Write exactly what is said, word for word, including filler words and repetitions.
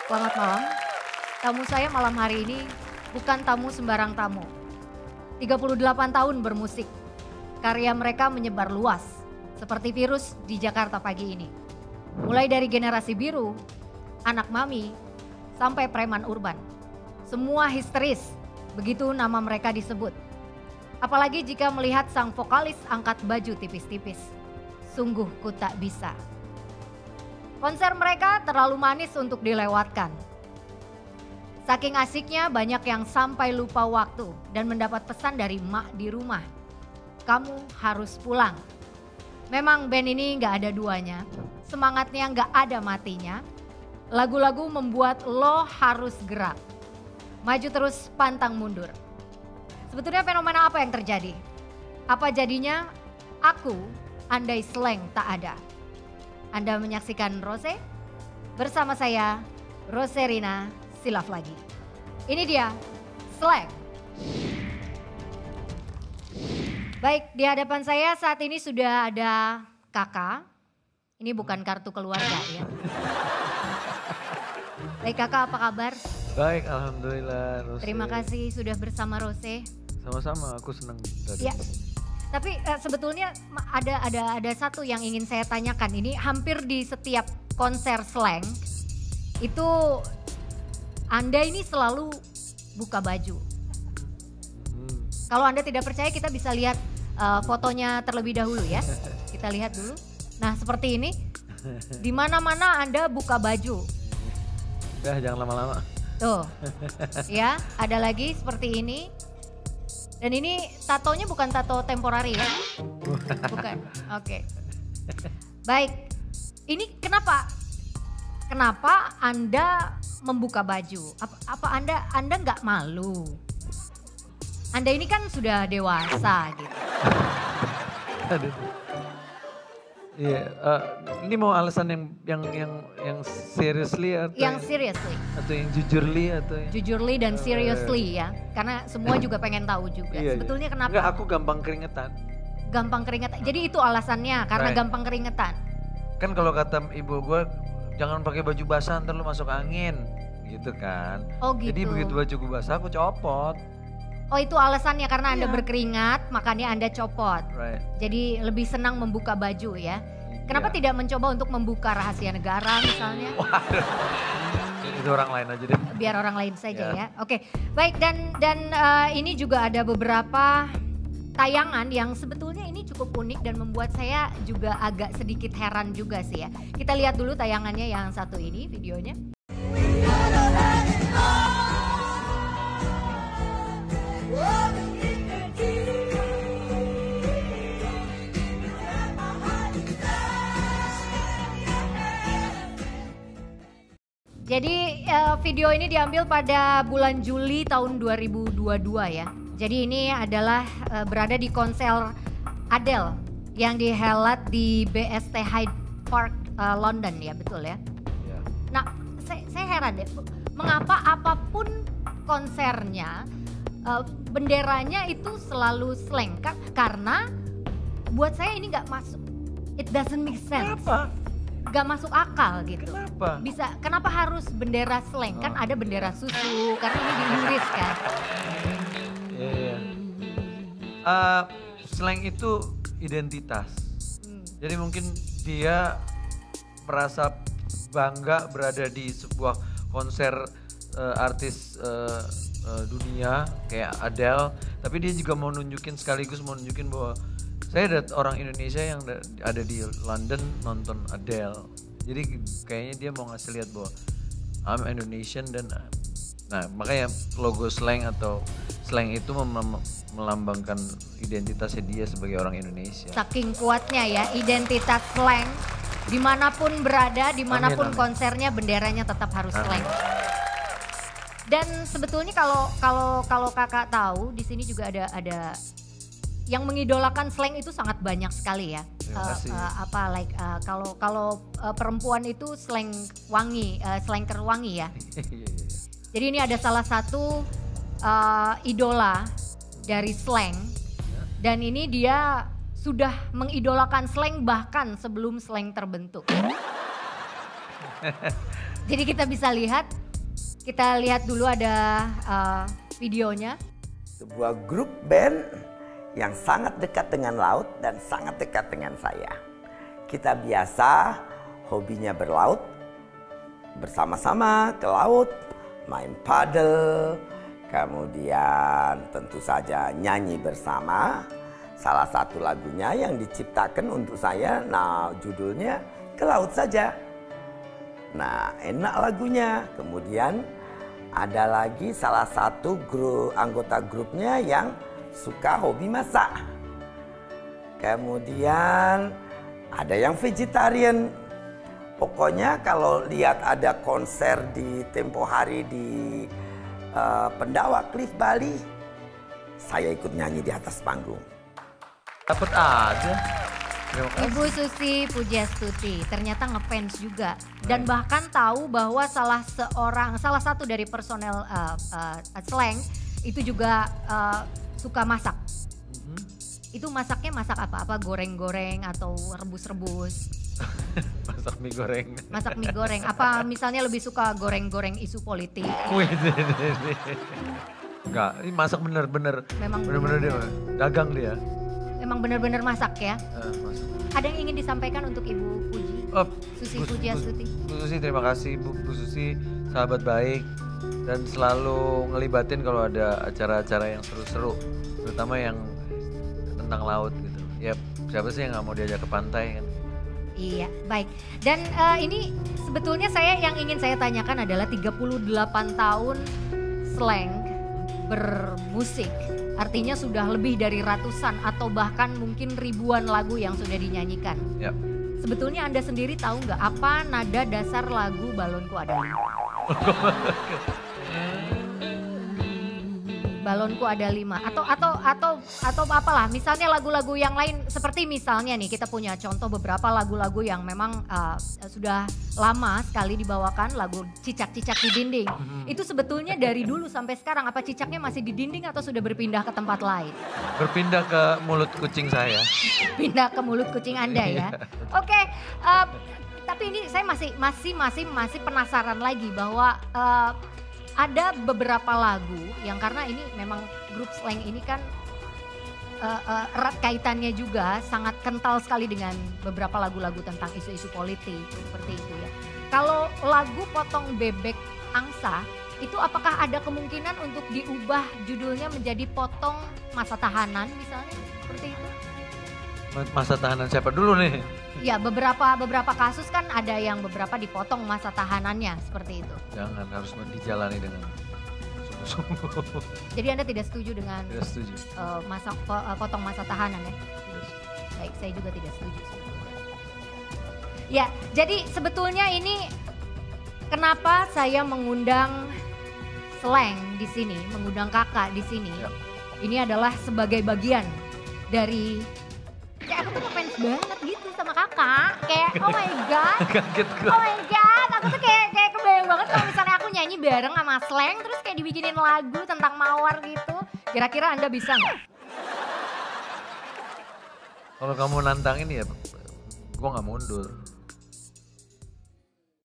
Selamat malam. Tamu saya malam hari ini bukan tamu sembarang tamu. tiga puluh delapan tahun bermusik. Karya mereka menyebar luas seperti virus di Jakarta pagi ini. Mulai dari generasi biru, anak mami, sampai preman urban. Semua histeris, begitu nama mereka disebut. Apalagi jika melihat sang vokalis angkat baju tipis-tipis. Sungguh ku tak bisa. Konser mereka terlalu manis untuk dilewatkan. Saking asiknya banyak yang sampai lupa waktu dan mendapat pesan dari mak di rumah. Kamu harus pulang. Memang band ini gak ada duanya, semangatnya gak ada matinya. Lagu-lagu membuat lo harus gerak. Maju terus pantang mundur. Sebetulnya fenomena apa yang terjadi? Apa jadinya aku andai slang tak ada? Anda menyaksikan Rose bersama saya Roserina Silaf lagi. Ini dia Slang. Baik, di hadapan saya saat ini sudah ada kakak. Ini bukan kartu keluarga ya. Baik kakak, apa kabar? Baik, alhamdulillah Rose. Terima kasih sudah bersama Rose. Sama-sama, aku senang tadi. Ya. Tapi uh, sebetulnya ada ada ada satu yang ingin saya tanyakan. Ini hampir di setiap konser Slang itu Anda ini selalu buka baju. Hmm. Kalau Anda tidak percaya kita bisa lihat uh, fotonya terlebih dahulu ya. Kita lihat dulu. Nah seperti ini. Di mana-mana Anda buka baju. Udah jangan lama-lama. Tuh. Ya, ada lagi seperti ini. Dan ini tatonya bukan tato temporari ya? Bukan, oke. Okay. Baik, ini kenapa? Kenapa Anda membuka baju? Apa, apa Anda Anda nggak malu? Anda ini kan sudah dewasa gitu. Iya, uh, ini mau alasan yang yang yang yang seriously atau yang, yang seriously atau yang jujurly atau yang... jujurly dan seriously ya, karena semua juga pengen tahu juga. Iya, sebetulnya kenapa? Enggak, aku gampang keringetan. Gampang keringetan. Jadi itu alasannya karena right. gampang keringetan. Kan kalau kata ibu gue, jangan pakai baju basah ntar lu masuk angin, gitu kan. Oh gitu. Jadi begitu baju gue basah aku copot. Oh itu alasannya karena Anda iya. berkeringat makanya Anda copot. Right. Jadi lebih senang membuka baju ya. Kenapa yeah. tidak mencoba untuk membuka rahasia negara misalnya? Waduh. Itu orang lain aja deh. Biar orang lain saja yeah. ya. Oke, baik dan dan uh, ini juga ada beberapa tayangan yang sebetulnya ini cukup unik dan membuat saya juga agak sedikit heran juga sih ya. Kita lihat dulu tayangannya yang satu ini videonya. Jadi uh, video ini diambil pada bulan Juli tahun dua ribu dua puluh dua ya. Jadi ini adalah uh, berada di konser Adele yang dihelat di B S T Hyde Park uh, London ya, betul ya? Yeah. Nah saya, saya heran deh, mengapa apapun konsernya uh, benderanya itu selalu slang? Karena buat saya ini nggak masuk, it doesn't make sense. Kenapa? Gak masuk akal gitu. Kenapa? Bisa, kenapa harus bendera slang? Oh. Kan ada bendera susu, karena ini di Inggris kan. Iya, yeah, yeah. uh, slang itu identitas. Hmm. Jadi mungkin dia merasa bangga berada di sebuah konser uh, artis uh, uh, dunia kayak Adele. Tapi dia juga mau nunjukin sekaligus mau nunjukin bahwa saya ada orang Indonesia yang ada di London nonton Adele. Jadi kayaknya dia mau ngasih lihat bahwa I'm Indonesian dan nah makanya logo slang atau slang itu mem- melambangkan identitasnya dia sebagai orang Indonesia. Saking kuatnya ya identitas slang, dimanapun berada, dimanapun amin, amin. konsernya benderanya tetap harus amin. Slang. Dan sebetulnya kalau kalau kalau kakak tahu di sini juga ada ada yang mengidolakan slang itu sangat banyak sekali ya. Uh, uh, apa like uh, kalau kalau uh, perempuan itu slang wangi, uh, slanker wangi ya. Jadi ini ada salah satu uh, idola dari slang dan ini dia sudah mengidolakan slang bahkan sebelum slang terbentuk. Jadi kita bisa lihat, kita lihat dulu ada uh, videonya. Sebuah grup band yang sangat dekat dengan laut dan sangat dekat dengan saya. Kita biasa hobinya berlaut, bersama-sama ke laut, main paddle, kemudian tentu saja nyanyi bersama. Salah satu lagunya yang diciptakan untuk saya, nah judulnya Ke Laut Saja. Nah enak lagunya. Kemudian ada lagi salah satu grup, anggota grupnya yang suka hobi masak. Kemudian ada yang vegetarian. Pokoknya kalau lihat ada konser di tempo hari di uh, Pendawa Cliff Bali, saya ikut nyanyi di atas panggung. Dapat aja. Ibu Susi Pujastuti ternyata ngefans juga dan bahkan tahu bahwa salah seorang salah satu dari personel uh, uh, Slank itu juga uh, suka masak. Mm-hmm. Itu masaknya masak apa? Apa goreng-goreng atau rebus-rebus? Masak mie goreng. Masak mie goreng. Apa misalnya lebih suka goreng-goreng isu politik? Wih, enggak, ini masak bener-bener. Memang bener-bener dia dagang dia. Emang benar-benar masak ya? Uh, masak. Ada yang ingin disampaikan untuk Ibu Puji? Oh, Susi Bu, Pujastuti. Bu, Bu Susi terima kasih Bu, Bu Susi, sahabat baik dan selalu ngelibatin kalau ada acara-acara yang seru-seru, terutama yang tentang laut gitu. Ya siapa sih yang nggak mau diajak ke pantai kan? Iya, baik. Dan uh, ini sebetulnya saya yang ingin saya tanyakan adalah tiga puluh delapan tahun Slank bermusik. Artinya sudah lebih dari ratusan atau bahkan mungkin ribuan lagu yang sudah dinyanyikan. Yep. Sebetulnya Anda sendiri tahu nggak apa nada dasar lagu Balonku Ada Lima? Balonku Ada Lima atau atau atau atau apalah, misalnya lagu-lagu yang lain seperti misalnya nih kita punya contoh beberapa lagu-lagu yang memang uh, sudah lama sekali dibawakan, lagu Cicak-Cicak di Dinding. Itu sebetulnya dari dulu sampai sekarang apa cicaknya masih di dinding atau sudah berpindah ke tempat lain? Berpindah ke mulut kucing saya. Pindah ke mulut kucing Anda ya. Oke, okay, uh, tapi ini saya masih masih masih masih penasaran lagi bahwa uh, ada beberapa lagu yang karena ini memang grup Slank ini kan uh, uh, erat kaitannya juga sangat kental sekali dengan beberapa lagu-lagu tentang isu-isu politik seperti itu ya. Kalau lagu Potong Bebek Angsa itu apakah ada kemungkinan untuk diubah judulnya menjadi Potong Masa Tahanan misalnya seperti itu? Masa tahanan siapa dulu nih? Ya beberapa beberapa kasus kan ada yang beberapa dipotong masa tahanannya seperti itu. Jangan, harus dijalani dengan sungguh-sungguh. Jadi Anda tidak setuju dengan tidak setuju. Uh, masa uh, potong masa tahanan ya? Tidak setuju. Baik, saya juga tidak setuju. Ya, jadi sebetulnya ini kenapa saya mengundang Slank di sini, mengundang kakak di sini. Ya. Ini adalah sebagai bagian dari kayak aku tuh ngefans banget gitu sama kakak. Kayak oh my god. Kaget gue. Oh my god, aku tuh kayak kayak kebayang banget kalau misalnya aku nyanyi bareng sama Slank terus kayak dibikinin lagu tentang mawar gitu. Kira-kira Anda bisa nggak? Kalau kamu nantang ini ya, gue nggak mundur.